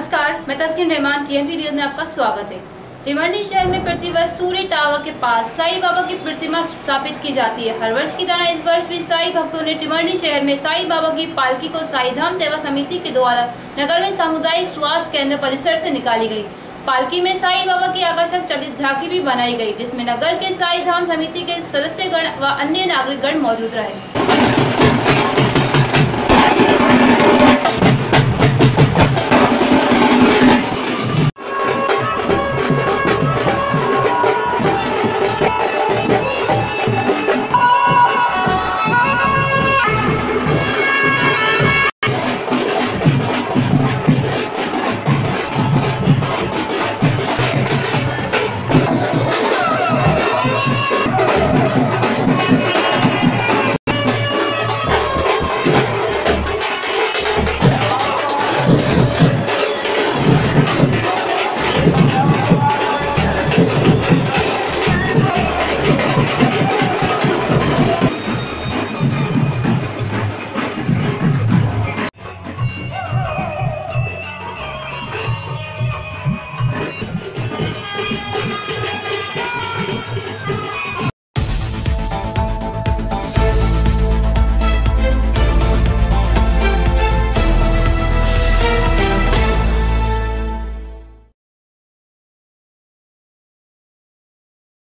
नमस्कार, मैं Taskin Rahman, TNP news में आपका स्वागत है। टिमरनी शहर में प्रतिवर्ष सूर्य टावर के पास साईं बाबा की प्रतिमा स्थापित की जाती है। हर वर्ष की तरह इस वर्ष भी साईं भक्तों ने टिमरनी शहर में साईं बाबा की पालकी को साईं धाम सेवा समिति के द्वारा नगर में सामुदायिक स्वास्थ्य केंद्र परिसर से निकाली गई। पालकी में साईं बाबा की आकर्षक चलित झांकी भी बनाई गई, जिसमें नगर के साईं धाम समिति के सदस्यगण व अन्य नागरिकगण मौजूद रहे।